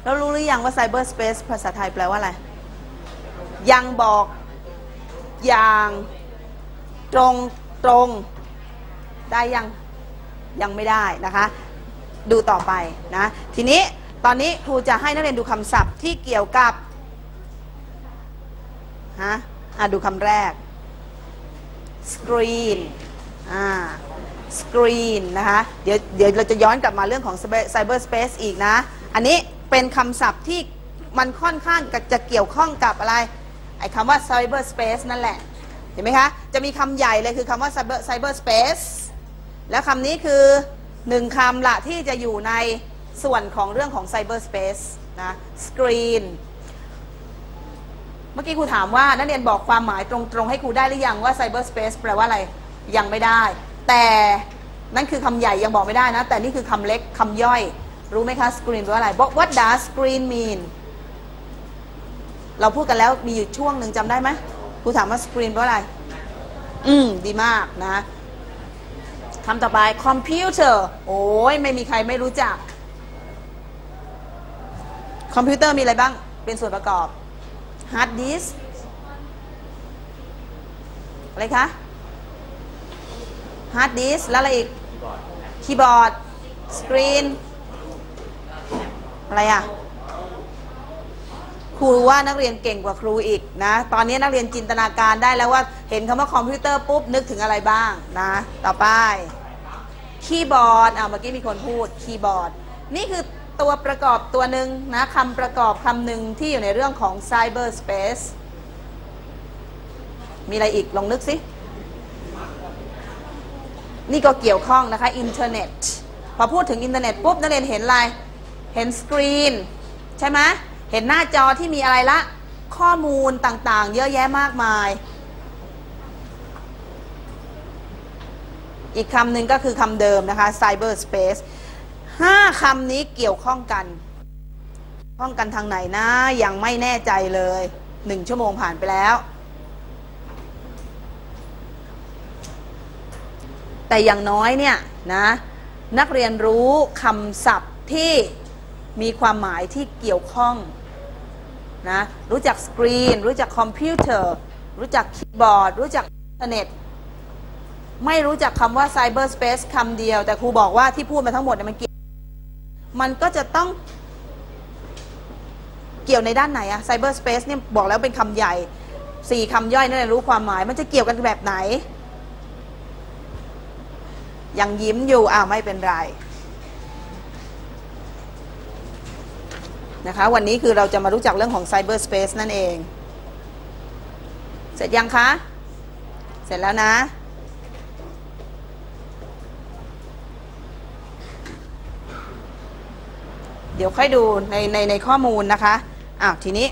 แล้วรู้หรือยังว่า cyberspace ภาษาไทยแปลว่าอะไรยังบอกอย่างตรงได้ยังไม่ได้นะคะดูต่อไปนะทีนี้ตอนนี้ครูจะให้นักเรียนดูคำศัพท์ที่เกี่ยวกับดูคำแรก screen screen นะคะเดี๋ยวเราจะย้อนกลับมาเรื่องของ cyberspace อีกนะอันนี้เป็นคำศัพท์ที่มันค่อนข้างจะเกี่ยวข้องกับอะไรไอ้คำว่า cyberspace นั่นแหละเห็นไหมคะจะมีคำใหญ่เลยคือคำว่า cyberspace แล้วคำนี้คือ1คำละที่จะอยู่ในส่วนของเรื่องของ cyberspace นะ screen เมื่อกี้ครูถามว่านักเรียนบอกความหมายตรงๆให้ครูได้หรือยังว่า cyberspace แปลว่าอะไรยังไม่ได้แต่นั่นคือคำใหญ่ยังบอกไม่ได้นะแต่นี่คือคำเล็กคำย่อยรู้ไหมคะ screen แปลว่าอะไร What does screen mean เราพูดกันแล้วมีอยู่ช่วงหนึ่งจำได้ไหมครูถามว่า screen แปลว่าอะไรดีมากนะคำต่อไป computer โอ้ยไม่มีใครไม่รู้จักคอมพิวเตอร์มีอะไรบ้างเป็นส่วนประกอบ hard disk อะไรคะ hard disk แล้วอะไรอีกคีย์บอร์ดสกรีนอะไรอ่ะครูว่านักเรียนเก่งกว่าครูอีกนะตอนนี้นักเรียนจินตนาการได้แล้วว่าเห็นคำว่าคอมพิวเตอร์ปุ๊บนึกถึงอะไรบ้างนะต่อไปคีย์บอร์ดเมื่อกี้มีคนพูดคีย์บอร์ดนี่คือตัวประกอบตัวหนึ่งนะคำประกอบคำหนึ่งที่อยู่ในเรื่องของ cyberspace มีอะไรอีกลองนึกสินี่ก็เกี่ยวข้องนะคะอินเทอร์เน็ตพอพูดถึงอินเทอร์เน็ตปุ๊บนักเรียนเห็นอะไรเห็นสกรีนใช่ไหมเห็นหน้าจอที่มีอะไรละข้อมูลต่างๆเยอะแยะมากมายอีกคำหนึ่งก็คือคำเดิมนะคะ cyberspace 5คำนี้เกี่ยวข้องกันทางไหนนะยังไม่แน่ใจเลย1 ชั่วโมงผ่านไปแล้วแต่อย่างน้อยเนี่ยนะนักเรียนรู้คำศัพท์ที่มีความหมายที่เกี่ยวข้องนะรู้จักสกรีนรู้จักคอมพิวเตอร์รู้จักคีย์บอร์ดรู้จักอินเทอร์เน็ตไม่รู้จักคำว่า cyberspace คำเดียวแต่ครูบอกว่าที่พูดมาทั้งหมดมันก็จะต้องเกี่ยวในด้านไหนอะ cyberspace เนี่ยบอกแล้วเป็นคำใหญ่4คำย่อยนั่นแหละรู้ความหมายมันจะเกี่ยวกันแบบไหนยังยิ้มอยู่ไม่เป็นไรนะคะวันนี้คือเราจะมารู้จักเรื่องของ cyberspace นั่นเองเสร็จยังคะเสร็จแล้วนะเดี๋ยวค่อยดูในข้อมูลนะคะทีนี้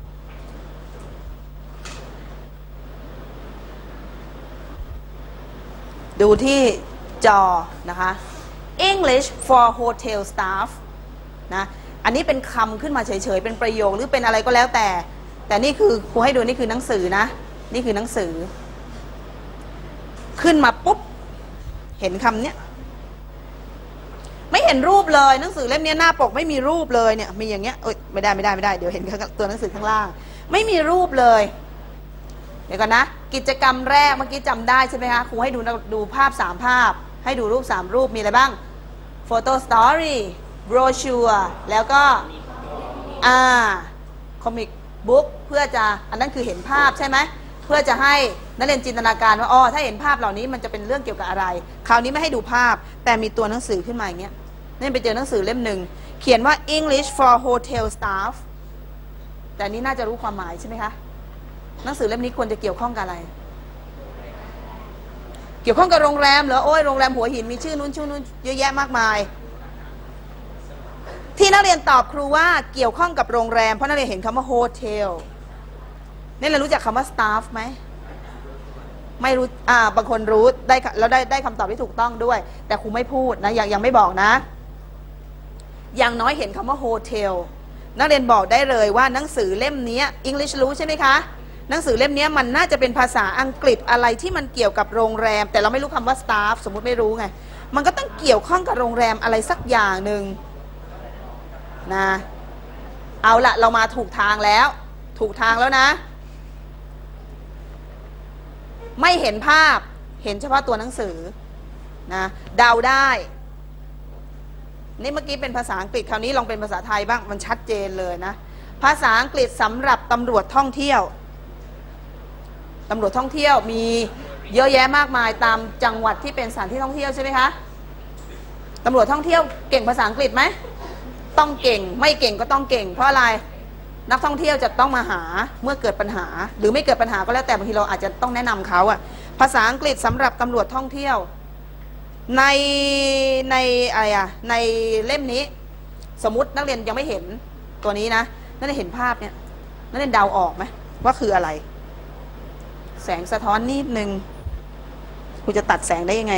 ดูที่จอนะคะ English for hotel staff นะอันนี้เป็นคำขึ้นมาเฉยๆเป็นประโยคหรือเป็นอะไรก็แล้วแต่นี่คือครูให้ดูนี่คือหนังสือนะนี่คือหนังสือขึ้นมาปุ๊บเห็นคำนี้ไม่เห็นรูปเลยหนังสือเล่มนี้หน้าปกไม่มีรูปเลยเนี่ยมีอย่างเงี้ยไม่ได้เดี๋ยวเห็นตัวหนังสือข้างล่างไม่มีรูปเลยเดี๋ยวก่อนนะกิจกรรมแรกเมื่อกี้จำได้ใช่ไหมคะครูให้ดูภาพ3ภาพให้ดูรูป3รูปมีอะไรบ้าง Photo Story Brochure แล้วก็Comic Book เพื่อจะอันนั้นคือเห็นภาพใช่ไหมเพื่อจะให้นักเรียนจินตนาการว่าถ้าเห็นภาพเหล่านี้มันจะเป็นเรื่องเกี่ยวกับอะไรคราวนี้ไม่ให้ดูภาพแต่มีตัวหนังสือขึ้นมาอย่างเงี้ยนี่ไปเจอหนังสือเล่มหนึ่งเขียนว่า English for Hotel Staff แต่นี้น่าจะรู้ความหมายใช่ไหมคะหนังสือเล่มนี้ควรจะเกี่ยวข้องกับอะไรเกี่ยวข้องกับโรงแรมเหรอโรงแรมหัวหินมีชื่อนู้นเยอะแยะมากมายที่นักเรียนตอบครูว่าเกี่ยวข้องกับโรงแรมเพราะนักเรียนเห็นคำว่าโฮเทลนี่เรารู้จักคำว่า staff ไหมไม่รู้บางคนรู้ได้แล้วได้คำตอบที่ถูกต้องด้วยแต่ครูไม่พูดนะยังไม่บอกนะอย่างน้อยเห็นคำว่าโฮเทลนักเรียนบอกได้เลยว่าหนังสือเล่มนี้ English รู้ใช่ไหมคะหนังสือเล่มนี้มันน่าจะเป็นภาษาอังกฤษอะไรที่มันเกี่ยวกับโรงแรมแต่เราไม่รู้คำว่า staff สมมุติไม่รู้ไงมันก็ต้องเกี่ยวข้องกับโรงแรมอะไรสักอย่างหนึ่งนะเอาละเรามาถูกทางแล้ว ถูกทางแล้วนะ ไม่เห็นภาพเห็นเฉพาะตัวหนังสือนะเดาได้นี่เมื่อกี้เป็นภาษาอังกฤษคราวนี้ลองเป็นภาษาไทยบ้างมันชัดเจนเลยนะภาษาอังกฤษสำหรับตำรวจท่องเที่ยวตำรวจท่องเที่ยวมีเยอะแยะมากมายตามจังหวัดที่เป็นสถานที่ท่องเที่ยวใช่ไหมคะตำรวจท่องเที่ยวเก่งภาษาอังกฤษไหมต้องเก่งไม่เก่งก็ต้องเก่งเพราะอะไรนักท่องเที่ยวจะต้องมาหาเมื่อเกิดปัญหาหรือไม่เกิดปัญหาก็แล้วแต่บางทีเราอาจจะต้องแนะนำเขาอะภาษาอังกฤษสำหรับตำรวจท่องเที่ยวในอะไรอะในเล่มนี้สมมุตินักเรียนยังไม่เห็นตัวนี้นะนักเรียนเห็นภาพเนี่ยนักเรียนเดาออกไหมว่าคืออะไรแสงสะท้อนนิดนึงคุณจะตัดแสงได้ยังไง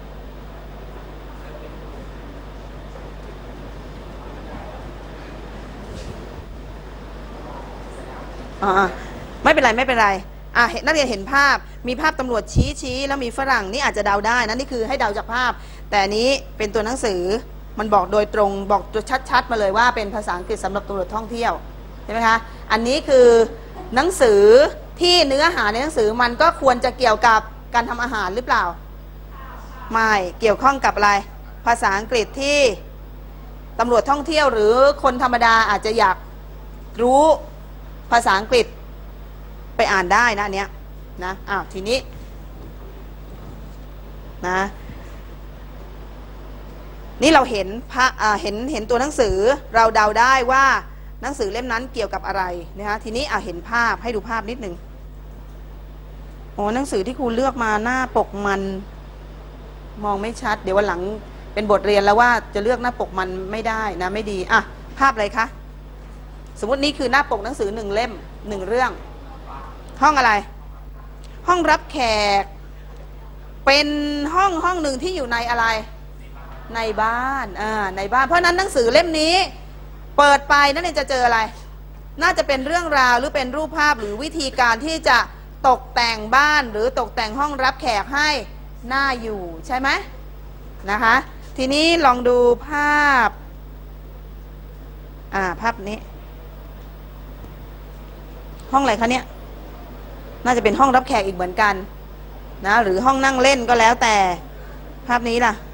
ไม่เป็นไรไม่เป็นไรนักเรียนเห็นภาพมีภาพตำรวจชี้แล้วมีฝรั่งนี่อาจจะเดาได้นะนี่คือให้เดาจากภาพแต่อันนี้เป็นตัวหนังสือมันบอกโดยตรงบอกตัวชัดๆมาเลยว่าเป็นภาษาอังกฤษสำหรับตำรวจท่องเที่ยวใช่ไหมคะอันนี้คือหนังสือที่เนื้อหาในหนังสือมันก็ควรจะเกี่ยวกับการทำอาหารหรือเปล่าไม่เกี่ยวข้องกับอะไรภาษาอังกฤษที่ตำรวจท่องเที่ยวหรือคนธรรมดาอาจจะอยากรู้ภาษาอังกฤษไปอ่านได้นะอันเนี้ยนะทีนี้นะนี่เราเห็นเห็นตัวหนังสือเราเดาได้ว่าหนังสือเล่มนั้นเกี่ยวกับอะไรนะคะทีนี้เห็นภาพให้ดูภาพนิดหนึ่งหนังสือที่ครูเลือกมาหน้าปกมันมองไม่ชัดเดี๋ยววันหลังเป็นบทเรียนแล้วว่าจะเลือกหน้าปกมันไม่ได้นะไม่ดีภาพอะไรคะสมมตินี่คือหน้าปกหนังสือ1 เล่ม 1 เรื่องห้องอะไรห้องรับแขกเป็นห้องหนึ่งที่อยู่ในอะไรในบ้านในบ้านเพราะนั้นหนังสือเล่มนี้เปิดไปนั่นเองจะเจออะไรน่าจะเป็นเรื่องราวหรือเป็นรูปภาพหรือวิธีการที่จะตกแต่งบ้านหรือตกแต่งห้องรับแขกให้น่าอยู่ใช่ไหมนะคะทีนี้ลองดูภาพภาพนี้ห้องอะไรคะเนี่ยน่าจะเป็นห้องรับแขกอีกเหมือนกันนะหรือห้องนั่งเล่นก็แล้วแต่ภาพนี้ล่ะ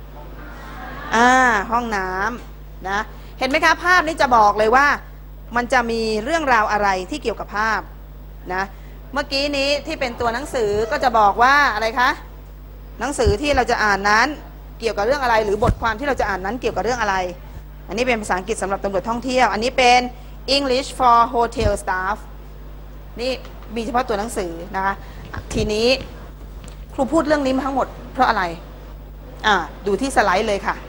ห้องน้ำนะเห็นไหมคะภาพนี้จะบอกเลยว่ามันจะมีเรื่องราวอะไรที่เกี่ยวกับภาพนะเมื่อกี้นี้ที่เป็นตัวหนังสือก็จะบอกว่าอะไรคะหนังสือที่เราจะอ่านนั้นเกี่ยวกับเรื่องอะไรหรือบทความที่เราจะอ่านนั้นเกี่ยวกับเรื่องอะไรอันนี้เป็นภาษาอังกฤษสำหรับตำรวจท่องเที่ยวอันนี้เป็น English for Hotel Staff นี่มีเฉพาะตัวหนังสือนะคะทีนี้ครูพูดเรื่องนี้มาทั้งหมดเพราะอะไรดูที่สไลด์เลยค่ะ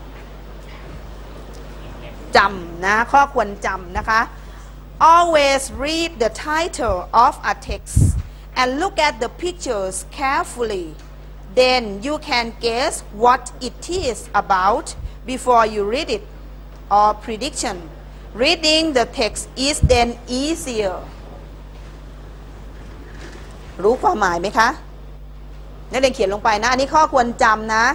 จำนะข้อควรจำนะคะ always read the title of a text and look at the pictures carefully then you can guess what it is about before you read it or prediction reading the text is then easier รู้ความหมายไหมคะนักเรียนเขียนลงไปนะอันนี้ข้อควรจำนะ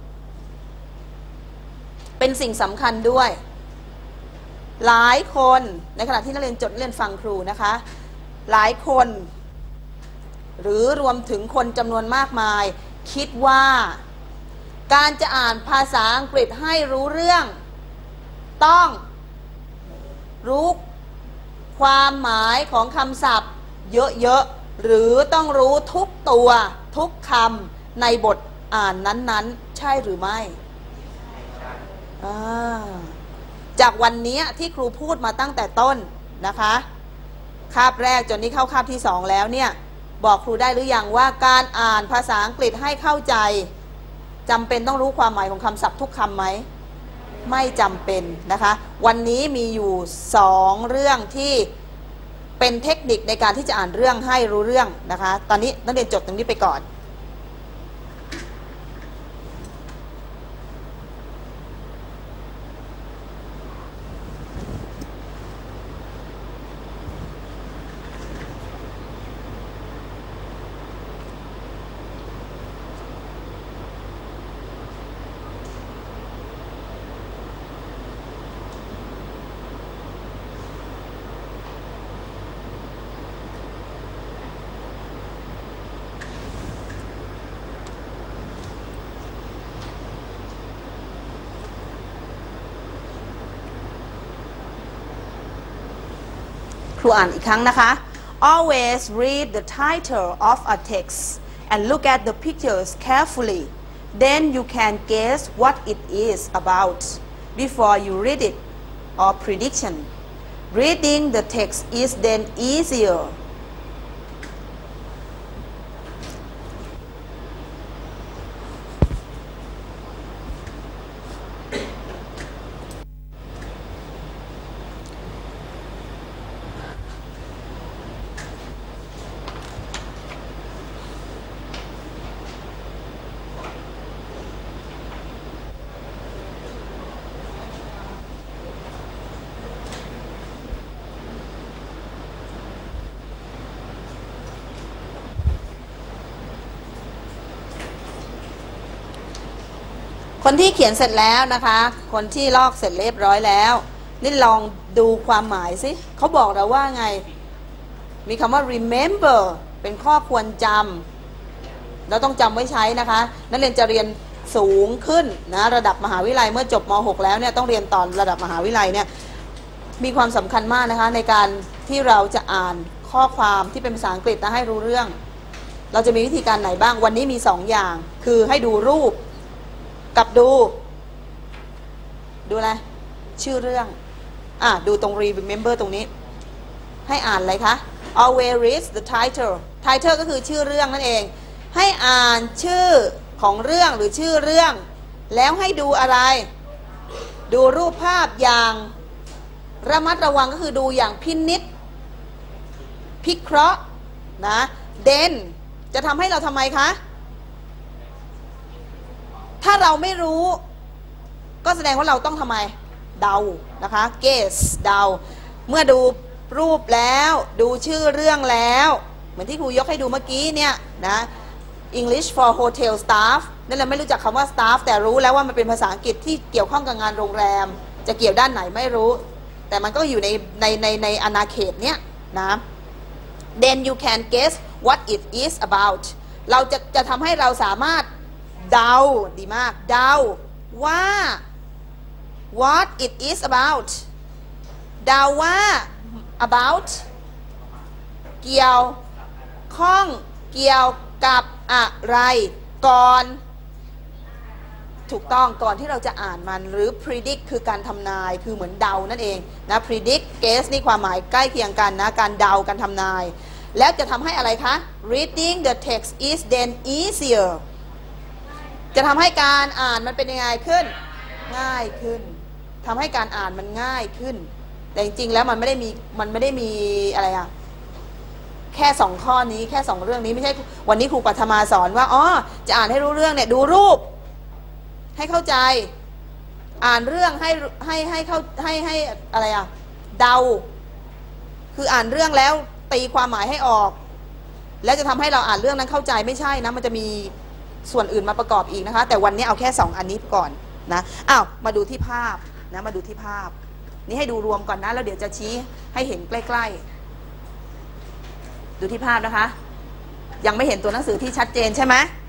เป็นสิ่งสำคัญด้วยหลายคนในขณะที่นักเรียนจดเรียนฟังครูนะคะหลายคนหรือรวมถึงคนจำนวนมากมายคิดว่าการจะอ่านภาษาอังกฤษให้รู้เรื่องต้องรู้ความหมายของคำศัพท์เยอะๆหรือต้องรู้ทุกตัวทุกคำในบทอ่านนั้นๆใช่หรือไม่จากวันนี้ที่ครูพูดมาตั้งแต่ต้นนะคะคาบแรกจนนี้เข้าคาบที่2แล้วเนี่ยบอกครูได้หรือยังว่าการอ่านภาษาอังกฤษให้เข้าใจจำเป็นต้องรู้ความหมายของคำศัพท์ทุกคำไหมไม่จำเป็นนะคะวันนี้มีอยู่2เรื่องที่เป็นเทคนิคในการที่จะอ่านเรื่องให้รู้เรื่องนะคะตอนนี้นักเรียนจดตรงนี้ไปก่อนครูอ่านอีกครั้งนะคะ always read the title of a text and look at the pictures carefully then you can guess what it is about before you read it or prediction reading the text is then easierคนที่เขียนเสร็จแล้วนะคะคนที่ลอกเสร็จเรียบร้อยแล้วนี่ลองดูความหมายสิเขาบอกเราว่าไงมีคำว่า remember เป็นข้อควรจำเราต้องจำไว้ใช้นะคะนักเรียนจะเรียนสูงขึ้นนะระดับมหาวิทยาลัยเมื่อจบม.6 แล้วเนี่ยต้องเรียนตอนระดับมหาวิทยาลัยเนี่ยมีความสำคัญมากนะคะในการที่เราจะอ่านข้อความที่เป็นภาษาอังกฤษนะให้รู้เรื่องเราจะมีวิธีการไหนบ้างวันนี้มี2 อย่างคือให้ดูรูปกับดูอะไรชื่อเรื่องดูตรง remember ตรงนี้ให้อ่านอะไรคะ always read the title ก็คือชื่อเรื่องนั่นเองให้อ่านชื่อของเรื่องหรือชื่อเรื่องแล้วให้ดูอะไรดูรูปภาพอย่างระมัดระวังก็คือดูอย่างพินิจพิเคราะห์นะ then จะทำให้เราทำไมคะถ้าเราไม่รู้ก็แสดงว่าเราต้องทำไมเดานะคะ guess เดาเมื่อดูรูปแล้วดูชื่อเรื่องแล้วเหมือนที่ครูยกให้ดูเมื่อกี้เนี่ยนะ English for hotel staff นั่นแหละไม่รู้จักคำว่า staff แต่รู้แล้วว่ามันเป็นภาษาอังกฤษที่เกี่ยวข้องกับงานโรงแรมจะเกี่ยวด้านไหนไม่รู้แต่มันก็อยู่ในอาณาเขตเนี้ยนะ then you can guess what it is about เราจะทำให้เราสามารถเดาดีมากเดาว่า what it is about เดาว่า about เกี่ยวข้องเกี่ยวกับอะไรก่อนถูกต้องก่อนที่เราจะอ่านมันหรือ predict คือการทำนายคือเหมือนเดานั่นเองนะ predict guess นี่ความหมายใกล้เคียงกันนะการเดาการทำนายแล้วจะทำให้อะไรคะ reading the text is then easierจะทำให้การอ่านมันเป็นยังไงขึ้นง่ายขึ้นทำให้การอ่านมันง่ายขึ้นแต่จริงๆแล้วมันไม่ได้มีอะไรแค่2 ข้อนี้แค่2 เรื่องนี้ไม่ใช่วันนี้ครูปัทมาสอนว่าจะอ่านให้รู้เรื่องเนี่ยดูรูปให้เข้าใจอ่านเรื่องให้เข้าให้อะไรเดาคืออ่านเรื่องแล้วตีความหมายให้ออกแล้วจะทำให้เราอ่านเรื่องนั้นเข้าใจไม่ใช่นะมันจะมีส่วนอื่นมาประกอบอีกนะคะแต่วันนี้เอาแค่2 อันนี้ก่อนนะมาดูที่ภาพนะมาดูที่ภาพนี่ให้ดูรวมก่อนนะแล้วเดี๋ยวจะชี้ให้เห็นใกล้ๆดูที่ภาพนะคะยังไม่เห็นตัวหนังสือที่ชัดเจนใช่ไหม